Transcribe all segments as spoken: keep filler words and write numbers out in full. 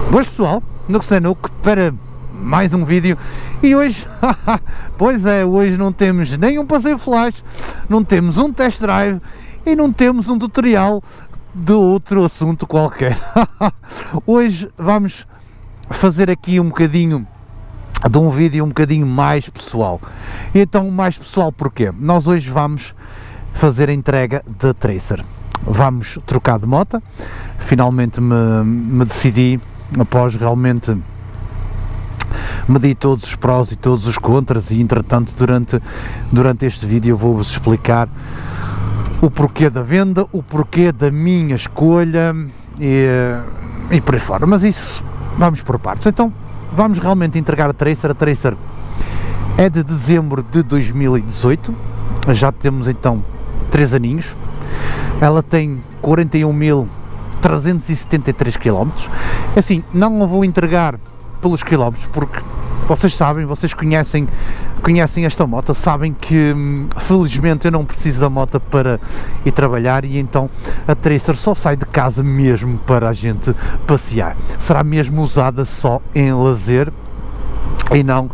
Boas pessoal, no Sanuco para mais um vídeo. E hoje, pois é, hoje não temos nem um passeio flash, não temos um test drive e não temos um tutorial de outro assunto qualquer. Hoje vamos fazer aqui um bocadinho de um vídeo um bocadinho mais pessoal. E então mais pessoal porquê? Nós hoje vamos fazer a entrega da Tracer. Vamos trocar de moto. Finalmente me, me decidi, após realmente medir todos os prós e todos os contras, e entretanto durante, durante este vídeo eu vou-vos explicar o porquê da venda, o porquê da minha escolha e, e por aí fora, mas isso vamos por partes. Então vamos realmente entregar a Tracer. A Tracer é de dezembro de dois mil e dezoito, já temos então três aninhos. Ela tem quarenta e um mil trezentos e setenta e três quilómetros. Assim, não a vou entregar pelos quilómetros, porque vocês sabem, vocês conhecem, conhecem esta moto, sabem que felizmente eu não preciso da moto para ir trabalhar, e então a Tracer só sai de casa mesmo para a gente passear. Será mesmo usada só em lazer e não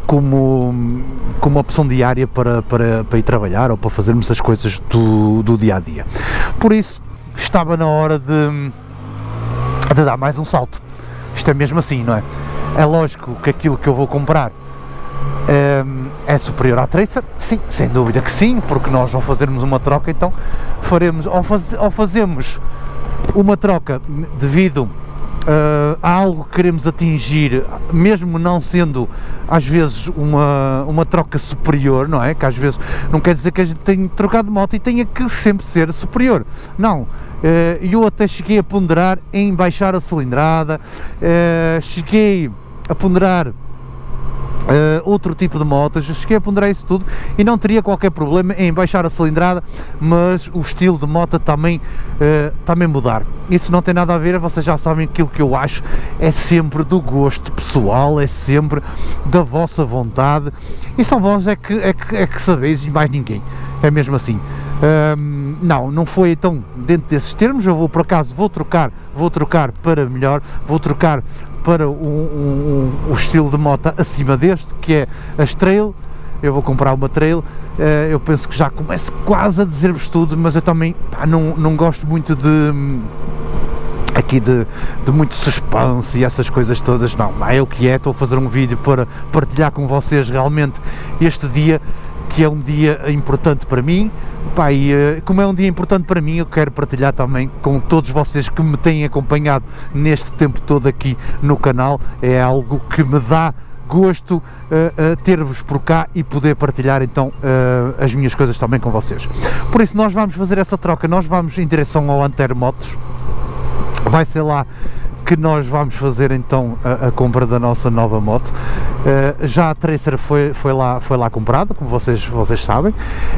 como, como opção diária para, para, para ir trabalhar ou para fazermos as coisas do, do dia a dia. Por isso estava na hora de, de dar mais um salto. Isto é mesmo assim, não é? É lógico que aquilo que eu vou comprar é, é superior à Tracer, sim, sem dúvida que sim, porque nós ao fazermos uma troca, então faremos, ao, faz, ao fazermos uma troca devido Uh, há algo que queremos atingir, mesmo não sendo às vezes uma, uma troca superior, não é? Que às vezes não quer dizer que a gente tenha trocado de moto e tenha que sempre ser superior, não. Uh, eu até cheguei a ponderar em baixar a cilindrada, uh, cheguei a ponderar Uh, outro tipo de motos, cheguei a ponderar isso tudo e não teria qualquer problema em baixar a cilindrada, mas o estilo de moto também, uh, também mudar. Isso não tem nada a ver, vocês já sabem, aquilo que eu acho é sempre do gosto pessoal, é sempre da vossa vontade, e só vós é que, é que, é que sabeis, e mais ninguém, é mesmo assim. Um, não, não foi então dentro desses termos. Eu vou, por acaso, vou trocar, vou trocar para melhor, vou trocar para um, um, um, um estilo de moto acima deste, que é a Trail. Eu vou comprar uma Trail. Uh, eu penso que já começo quase a dizer-vos tudo, mas eu também pá, não, não gosto muito de aqui de, de muito suspense e essas coisas todas. Não, é o que é. Estou a fazer um vídeo para partilhar com vocês realmente este dia, que é um dia importante para mim. Pá, e como é um dia importante para mim, eu quero partilhar também com todos vocês que me têm acompanhado neste tempo todo aqui no canal. É algo que me dá gosto uh, uh, ter-vos por cá e poder partilhar então uh, as minhas coisas também com vocês. Por isso nós vamos fazer essa troca, nós vamos em direção ao Antero Motos. Vai ser lá que nós vamos fazer então a, a compra da nossa nova moto. Uh, já a Tracer foi, foi, lá, foi lá comprada, como vocês, vocês sabem.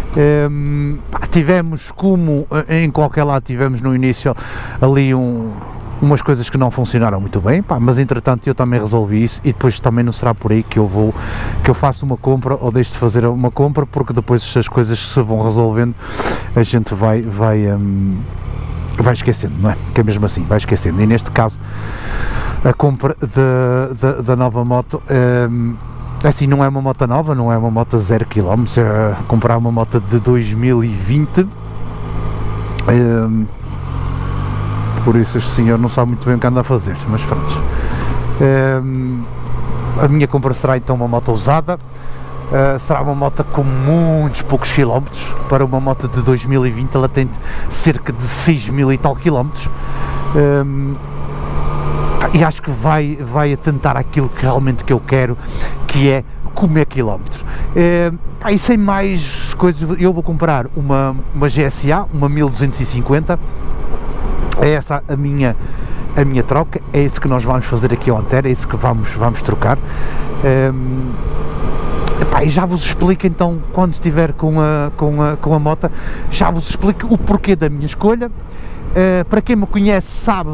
Um, pá, tivemos, como em qualquer lado, tivemos no início ali um, umas coisas que não funcionaram muito bem, pá, mas entretanto eu também resolvi isso, e depois também não será por aí que eu vou, que eu faço uma compra ou deixo de fazer uma compra, porque depois as coisas se vão resolvendo, a gente vai, vai um, vai esquecendo, não é? Que é mesmo assim, vai esquecendo. E neste caso a compra da, da, da nova moto, é, assim, não é uma moto nova, não é uma moto zero quilómetros, é comprar uma moto de dois mil e vinte, é, por isso este senhor não sabe muito bem o que anda a fazer, mas pronto. É, a minha compra será então uma moto usada. Uh, será uma moto com muitos poucos quilómetros. Para uma moto de dois mil e vinte ela tem cerca de seis mil e tal quilómetros, um, e acho que vai, vai atentar àquilo que realmente que eu quero, que é comer quilómetros. Uh, e sem mais coisas, eu vou comprar uma, uma G S A, uma mil duzentos e cinquenta, é essa a minha, a minha troca, é isso que nós vamos fazer aqui ao Antero, é isso que vamos, vamos trocar. Um, Epá, e já vos explico então, quando estiver com a, com a, com a moto, já vos explico o porquê da minha escolha. Uh, para quem me conhece sabe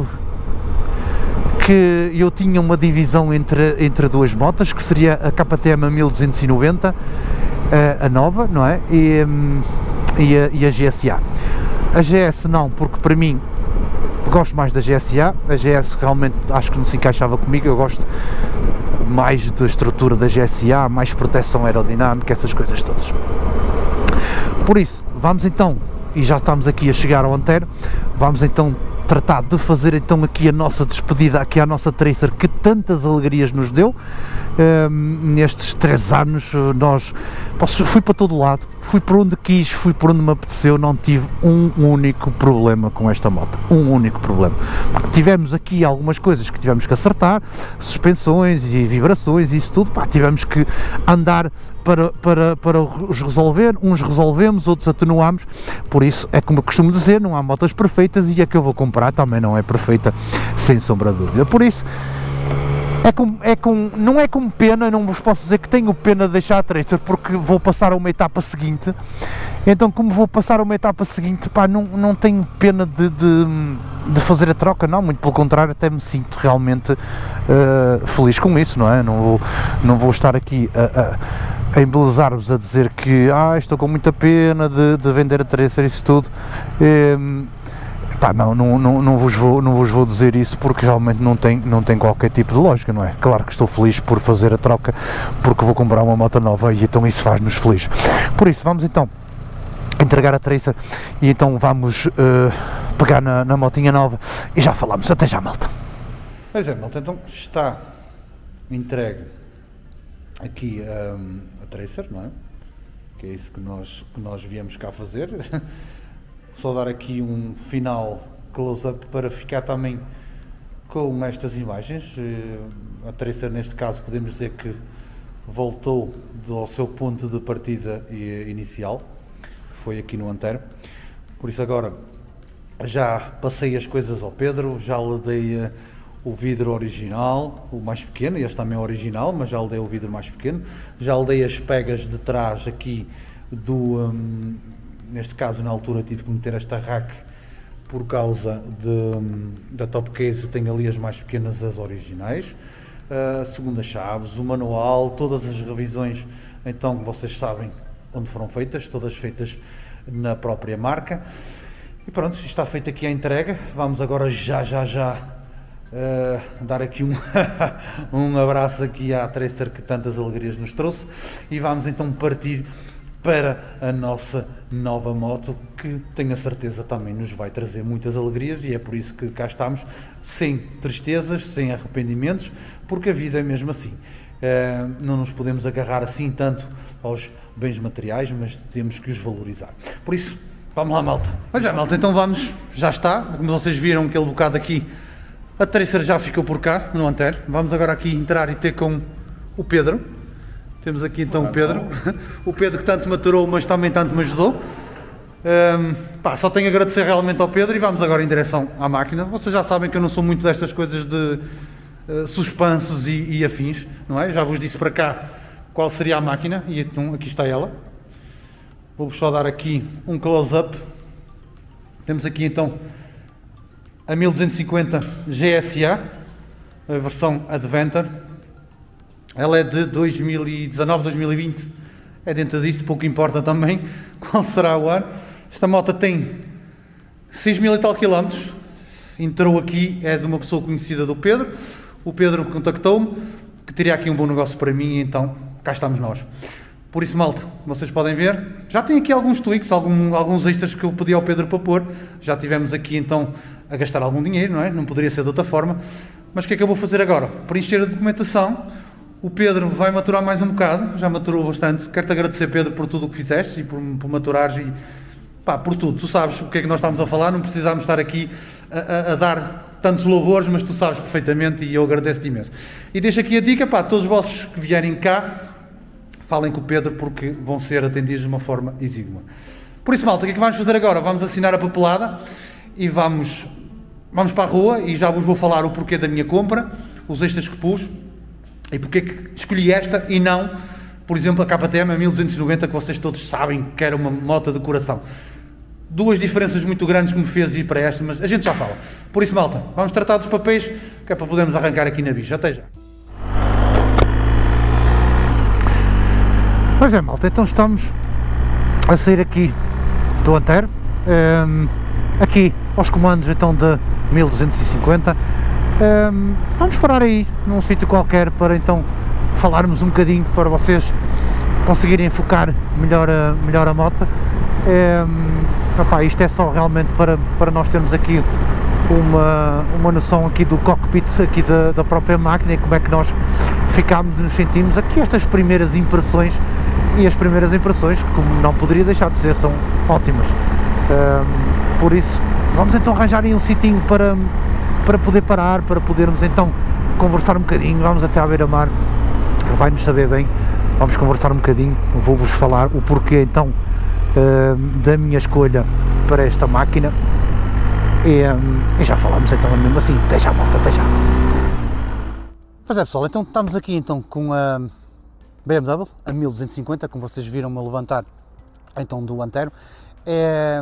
que eu tinha uma divisão entre, entre duas motas, que seria a K T M mil duzentos e noventa, uh, a nova, não é? E, um, e, a, e a G S A. A G S não, porque para mim gosto mais da G S A, a G S realmente acho que não se encaixava comigo, eu gosto mais da estrutura da G S A, mais proteção aerodinâmica, essas coisas todas. Por isso, vamos então, e já estamos aqui a chegar ao Antero, vamos então tratar de fazer então aqui a nossa despedida aqui à nossa Tracer, que tantas alegrias nos deu. Um, nestes três anos nós posso, fui para todo lado, fui por onde quis, fui por onde me apeteceu, não tive um único problema com esta moto, um único problema. Pá, tivemos aqui algumas coisas que tivemos que acertar, suspensões e vibrações e isso tudo, pá, tivemos que andar para, para, para os resolver, uns resolvemos, outros atenuamos, por isso é como eu costumo dizer, não há motas perfeitas e a que eu vou comprar também não é perfeita, sem sombra de dúvida. Por isso É com, é com, não é com pena, não vos posso dizer que tenho pena de deixar a Tracer, porque vou passar a uma etapa seguinte. Então, como vou passar a uma etapa seguinte, pá, não, não tenho pena de, de, de fazer a troca, não, muito pelo contrário, até me sinto realmente uh, feliz com isso, não é? Não vou, não vou estar aqui a, a, a embelezar-vos a dizer que ah, estou com muita pena de, de vender a Tracer, isso tudo. Um, Pá, não, não, não, não, vos vou, não vos vou dizer isso porque realmente não tem, não tem qualquer tipo de lógica, não é? Claro que estou feliz por fazer a troca, porque vou comprar uma moto nova e então isso faz-nos feliz. Por isso, vamos então entregar a Tracer e então vamos uh, pegar na, na motinha nova e já falamos. Até já, malta! Pois é, malta, então está entregue aqui um, a Tracer, não é? Que é isso que nós, que nós viemos cá fazer. Só dar aqui um final close-up para ficar também com estas imagens. A Tracer, neste caso, podemos dizer que voltou ao seu ponto de partida inicial, foi aqui no Antero. Por isso agora já passei as coisas ao Pedro, já lhe dei o vidro original, o mais pequeno, este também é original, mas já lhe dei o vidro mais pequeno, já lhe dei as pegas de trás aqui do... Um, neste caso, na altura, tive que meter esta rack por causa de, da top case, tenho ali as mais pequenas, as originais. Uh, segunda chaves, o manual, todas as revisões, então vocês sabem onde foram feitas, todas feitas na própria marca. E pronto, isto está feito aqui a entrega. Vamos agora já, já, já uh, dar aqui um, um abraço aqui à Tracer que tantas alegrias nos trouxe e vamos então partir para a nossa nova moto, que tenho a certeza também nos vai trazer muitas alegrias e é por isso que cá estamos, sem tristezas, sem arrependimentos, porque a vida é mesmo assim. Uh, não nos podemos agarrar assim tanto aos bens materiais, mas temos que os valorizar. Por isso, vamos lá, malta. Mas é, malta, então vamos, já está, como vocês viram aquele bocado aqui, a Tracer já ficou por cá, no Antero. Vamos agora aqui entrar e ter com o Pedro. Temos aqui então o Pedro, o Pedro que tanto me aturou, mas também tanto me ajudou. Um, pá, só tenho a agradecer realmente ao Pedro e vamos agora em direção à máquina. Vocês já sabem que eu não sou muito destas coisas de uh, suspensos e, e afins, não é? Já vos disse para cá qual seria a máquina e então aqui está ela. Vou-vos só dar aqui um close-up. Temos aqui então a mil duzentos e cinquenta G S A, a versão Adventure. Ela é de dois mil e dezanove, dois mil e vinte, é dentro disso, pouco importa também qual será o ano. Esta moto tem seis mil e tal quilómetros, entrou aqui, é de uma pessoa conhecida do Pedro, o Pedro contactou-me, que teria aqui um bom negócio para mim, e então cá estamos nós. Por isso, malta, vocês podem ver, já tem aqui alguns tweaks, algum, alguns extras que eu pedi ao Pedro para pôr, já tivemos aqui então a gastar algum dinheiro, não é? Não poderia ser de outra forma, mas o que é que eu vou fazer agora? Preencher a documentação. O Pedro vai maturar mais um bocado, já maturou bastante. Quero-te agradecer, Pedro, por tudo o que fizeste e por, por maturares e pá, por tudo. Tu sabes o que é que nós estamos a falar, não precisamos estar aqui a, a, a dar tantos louvores, mas tu sabes perfeitamente e eu agradeço-te imenso. E deixo aqui a dica, pá, todos os vossos que vierem cá, falem com o Pedro porque vão ser atendidos de uma forma exígua. Por isso, malta, o que é que vamos fazer agora? Vamos assinar a papelada e vamos, vamos para a rua e já vos vou falar o porquê da minha compra, os extras que pus. E porque é que escolhi esta e não, por exemplo, a K T M a mil duzentos e noventa, que vocês todos sabem que era uma moto de coração. Duas diferenças muito grandes que me fez ir para esta, mas a gente já fala. Por isso, malta, vamos tratar dos papéis, que é para podermos arrancar aqui na bicha. Até já. Pois é, malta, então estamos a sair aqui do Antero, um, aqui aos comandos então de mil duzentos e cinquenta. Um, vamos parar aí num sítio qualquer para então falarmos um bocadinho, para vocês conseguirem focar melhor a, melhor a moto. Um, opá, isto é só realmente para, para nós termos aqui uma, uma noção aqui do cockpit aqui da, da própria máquina e como é que nós ficámos e nos sentimos. Aqui estas primeiras impressões, e as primeiras impressões, como não poderia deixar de ser, são ótimas. Um, por isso vamos então arranjar aí um sitinho para, para poder parar, para podermos então conversar um bocadinho. Vamos até à beira-mar, vai-nos saber bem, vamos conversar um bocadinho, vou-vos falar o porquê então uh, da minha escolha para esta máquina e, um, e já falamos então mesmo assim. Até já, malta, até já. Pois é, pessoal, então estamos aqui então com a B M W, a mil duzentos e cinquenta, como vocês viram-me levantar então do Antero. É,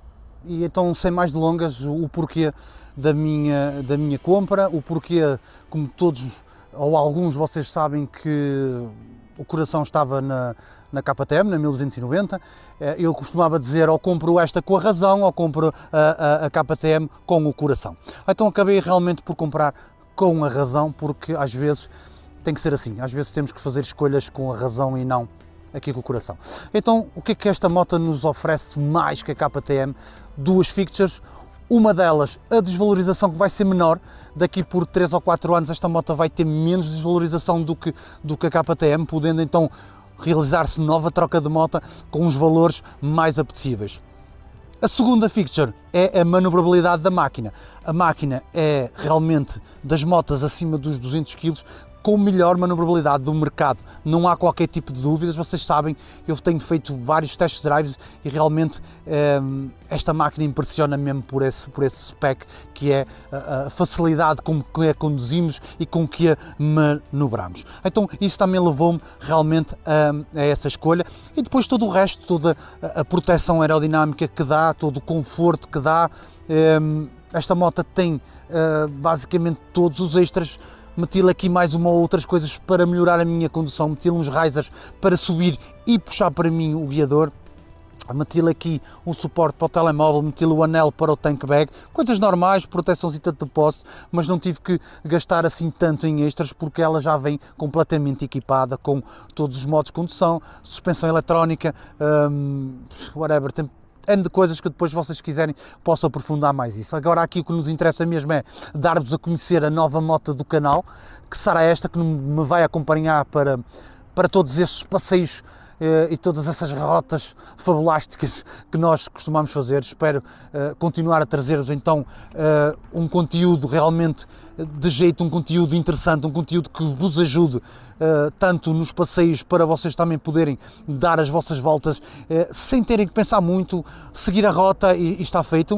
e então, sem mais delongas, o porquê da minha, da minha compra, o porquê, como todos ou alguns vocês sabem, que o coração estava na, na K T M, na mil duzentos e noventa. Eu costumava dizer, ou compro esta com a razão, ou compro a, a, a K T M com o coração. Então acabei realmente por comprar com a razão, porque às vezes tem que ser assim, às vezes temos que fazer escolhas com a razão e não aqui com o coração. Então, o que é que esta moto nos oferece mais que a K T M? Duas fixtures, uma delas, a desvalorização, que vai ser menor. Daqui por três ou quatro anos esta moto vai ter menos desvalorização do que, do que a K T M, podendo então realizar-se nova troca de moto com os valores mais apetecíveis. A segunda fixture é a manobrabilidade da máquina. A máquina é realmente das motas acima dos duzentos quilos, com melhor manobrabilidade do mercado, não há qualquer tipo de dúvidas. Vocês sabem, eu tenho feito vários test drives e realmente eh, esta máquina impressiona mesmo por esse, por esse spec, que é a, a facilidade com que a conduzimos e com que a manobramos. Então isso também levou-me realmente a, a essa escolha, e depois todo o resto, toda a, a proteção aerodinâmica que dá, todo o conforto que dá. Eh, esta moto tem eh, basicamente todos os extras. Meti-lhe aqui mais uma ou outras coisas para melhorar a minha condução, meti-lhe uns risers para subir e puxar para mim o guiador, meti-lhe aqui um suporte para o telemóvel, meti-lhe o anel para o tank bag, coisas normais, proteçãozinha de depósito, mas não tive que gastar assim tanto em extras, porque ela já vem completamente equipada com todos os modos de condução, suspensão eletrónica, um, whatever, tem N de coisas que depois, vocês quiserem, posso aprofundar mais isso. Agora aqui o que nos interessa mesmo é dar-vos a conhecer a nova moto do canal, que será esta que me vai acompanhar para, para todos estes passeios eh, e todas essas rotas fabulásticas que nós costumamos fazer. Espero eh, continuar a trazer-vos então eh, um conteúdo realmente de jeito, um conteúdo interessante, um conteúdo que vos ajude Uh, tanto nos passeios, para vocês também poderem dar as vossas voltas uh, sem terem que pensar muito, seguir a rota e, e está feito.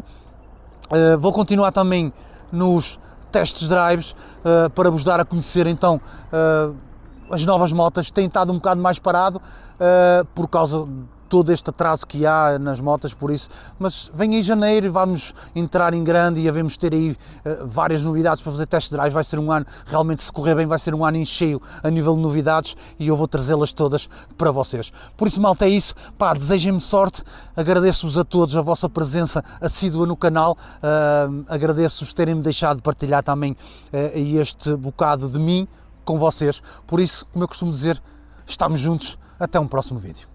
Uh, vou continuar também nos testes drives uh, para vos dar a conhecer então uh, as novas motas. Tem estado um bocado mais parado uh, por causa de todo este atraso que há nas motas, por isso, mas vem em janeiro e vamos entrar em grande e havemos ter aí uh, várias novidades para fazer test drive. Vai ser um ano, realmente, se correr bem, vai ser um ano em cheio a nível de novidades, e eu vou trazê-las todas para vocês. Por isso, malta, é isso. Pá, desejem-me sorte, agradeço-vos a todos a vossa presença assídua no canal, uh, agradeço-vos terem-me deixado partilhar também uh, este bocado de mim com vocês. Por isso, como eu costumo dizer, estamos juntos, até um próximo vídeo.